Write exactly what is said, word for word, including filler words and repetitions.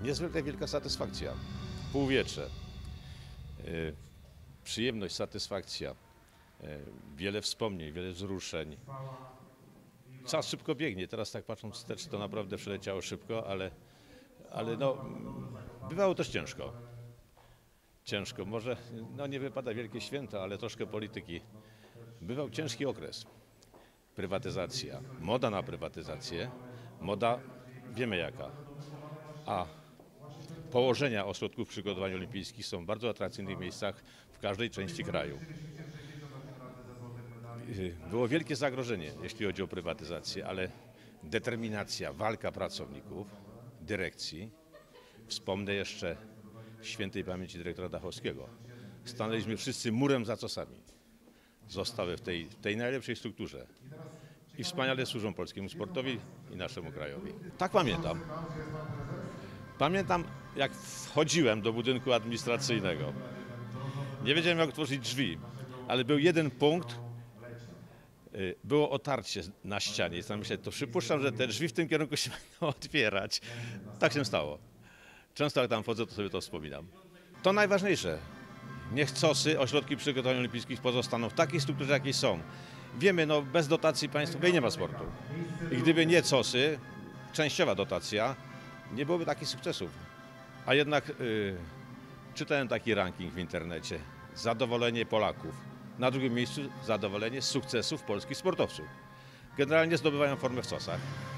Niezwykle wielka satysfakcja, półwiecze, yy, przyjemność, satysfakcja, yy, wiele wspomnień, wiele wzruszeń. Czas szybko biegnie, teraz tak patrząc wstecz, to naprawdę przeleciało szybko, ale, ale no, bywało też ciężko. Ciężko, może no nie wypada wielkie święto, ale troszkę polityki. Bywał ciężki okres. Prywatyzacja, moda na prywatyzację, moda wiemy jaka. A położenia ośrodków przygotowań olimpijskich są w bardzo atrakcyjnych miejscach w każdej części kraju. Było wielkie zagrożenie, jeśli chodzi o prywatyzację, ale determinacja, walka pracowników, dyrekcji. Wspomnę jeszcze świętej pamięci dyrektora Dachowskiego. Stanęliśmy wszyscy murem za cosami. Zostały w tej, w tej najlepszej strukturze. I wspaniale służą polskiemu sportowi i naszemu krajowi. Tak pamiętam. Pamiętam, jak wchodziłem do budynku administracyjnego. Nie wiedziałem, jak otworzyć drzwi, ale był jeden punkt, było otarcie na ścianie. I tam myślę, to przypuszczam, że te drzwi w tym kierunku się będą otwierać. Tak się stało. Często jak tam wchodzę, to sobie to wspominam. To najważniejsze. Niech COS-y, ośrodki przygotowań olimpijskich pozostaną w takiej strukturze, jakiej są. Wiemy, no bez dotacji państwowej nie ma sportu. I gdyby nie COS-y, częściowa dotacja, nie byłoby takich sukcesów. A jednak yy, czytałem taki ranking w internecie. Zadowolenie Polaków. Na drugim miejscu zadowolenie z sukcesów polskich sportowców. Generalnie zdobywają formę w COS-ach.